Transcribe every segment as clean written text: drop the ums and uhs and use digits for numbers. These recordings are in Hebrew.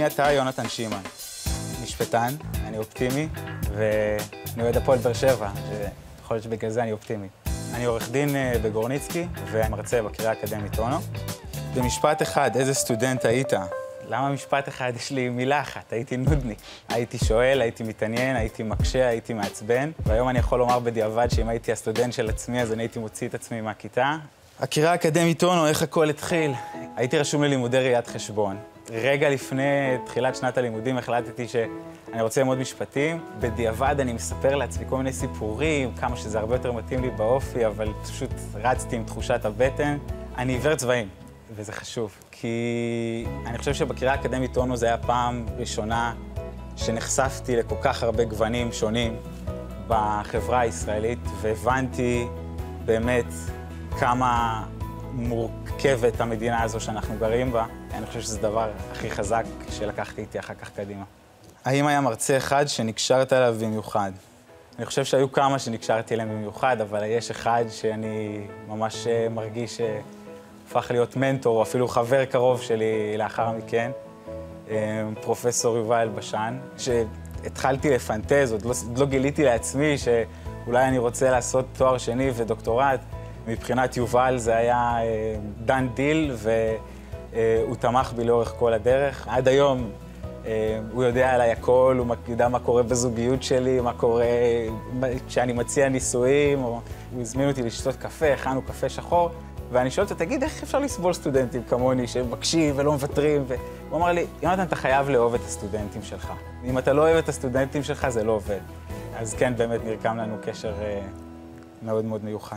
מי אתה? יונתן שימן. משפטן, אני אופטימי, ואני אוהד הפועל באר שבע, שיכול להיות שבגלל זה אני אופטימי. אני עורך דין בגורניצקי, ומרצה בקריה האקדמית אונו. במשפט אחד, איזה סטודנט היית? למה משפט אחד? יש לי מילה אחת, הייתי נודניק. הייתי שואל, הייתי מתעניין, הייתי מקשה, הייתי מעצבן, והיום אני יכול לומר בדיעבד שאם הייתי הסטודנט של עצמי, אז אני הייתי מוציא את עצמי מהכיתה. הקריה האקדמית אונו, איך הכל התחיל? הייתי רשום ללימודי ראיית חשבון. רגע לפני תחילת שנת הלימודים החלטתי שאני רוצה ללמוד משפטים. בדיעבד אני מספר לעצמי כל מיני סיפורים, כמה שזה הרבה יותר מתאים לי באופי, אבל פשוט רצתי עם תחושת הבטן. אני עיוור צבעים, וזה חשוב, כי אני חושב שבקריה האקדמית אונו זה היה פעם ראשונה שנחשפתי לכל כך הרבה גוונים שונים בחברה הישראלית, והבנתי באמת כמה מורכבת המדינה הזו שאנחנו גרים בה. אני חושב שזה הדבר הכי חזק שלקחתי איתי אחר כך קדימה. האם היה מרצה אחד שנקשרת אליו במיוחד? אני חושב שהיו כמה שנקשרתי אליהם במיוחד, אבל יש אחד שאני ממש מרגיש שהפך להיות מנטור, או אפילו חבר קרוב שלי לאחר מכן, פרופסור יובל אלבשן, שהתחלתי לפנטז, עוד לא גיליתי לעצמי שאולי אני רוצה לעשות תואר שני ודוקטורט. מבחינת יובל זה היה דן דיל, והוא תמך בי לאורך כל הדרך. עד היום הוא יודע עליי הכל, הוא יודע מה קורה בזוגיות שלי, מה קורה כשאני מציע נישואים, הוא הזמין אותי לשתות קפה, הכנו קפה שחור, ואני שואל אותו, תגיד, איך אפשר לסבול סטודנטים כמוני שמקשיב ולא מוותרים? והוא אמר לי, יונתן, אתה חייב לאהוב את הסטודנטים שלך. אם אתה לא אוהב את הסטודנטים שלך, זה לא עובד. אז כן, באמת נרקם לנו קשר מאוד מאוד מיוחד.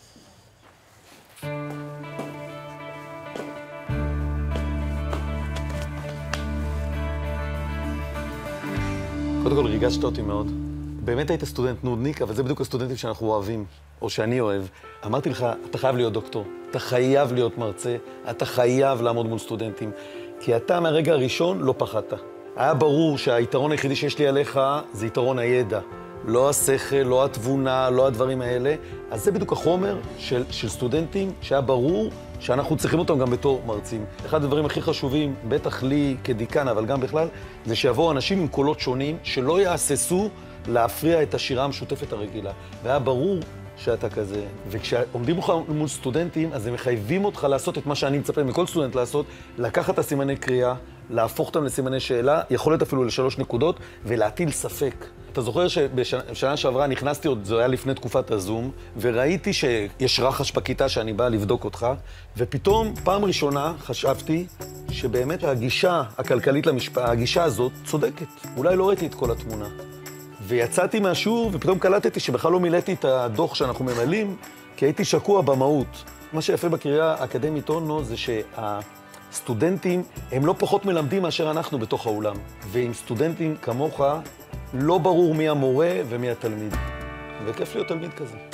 קודם כל, ריגשת אותי מאוד. באמת היית סטודנט נודניק, אבל זה בדיוק הסטודנטים שאנחנו אוהבים, או שאני אוהב. אמרתי לך, אתה חייב להיות דוקטור, אתה חייב להיות מרצה, אתה חייב לעמוד מול סטודנטים, כי אתה מהרגע הראשון לא פחדת. היה ברור שהיתרון היחידי שיש לי עליך זה יתרון הידע. לא השכל, לא התבונה, לא הדברים האלה. אז זה בדיוק החומר של סטודנטים שהיה ברור שאנחנו צריכים אותם גם בתור מרצים. אחד הדברים הכי חשובים, בטח לי כדיקן, אבל גם בכלל, זה שיבואו אנשים עם קולות שונים שלא יהססו להפריע את השירה המשותפת הרגילה. והיה ברור שאתה כזה. וכשעומדים לך מול סטודנטים, אז הם מחייבים אותך לעשות את מה שאני מצפה מכל סטודנט לעשות, לקחת את הסימני קריאה, להפוך אותם לסימני שאלה, יכול להיות אפילו ל3 נקודות, ולהטיל ספק. אתה זוכר שבשנה שעברה נכנסתי, עוד זה היה לפני תקופת הזום, וראיתי שיש רחש בכיתה שאני בא לבדוק אותך, ופתאום פעם ראשונה חשבתי שבאמת הגישה הכלכלית הגישה הזאת צודקת. אולי לא ראיתי את כל התמונה. ויצאתי מהשיעור, ופתאום קלטתי שבכלל לא מילאתי את הדוח שאנחנו ממלאים, כי הייתי שקוע במהות. מה שיפה בקריה האקדמית אונו זה שהסטודנטים הם לא פחות מלמדים מאשר אנחנו בתוך האולם. ועם סטודנטים כמוך, לא ברור מי המורה ומי התלמיד. וכיף להיות תלמיד כזה.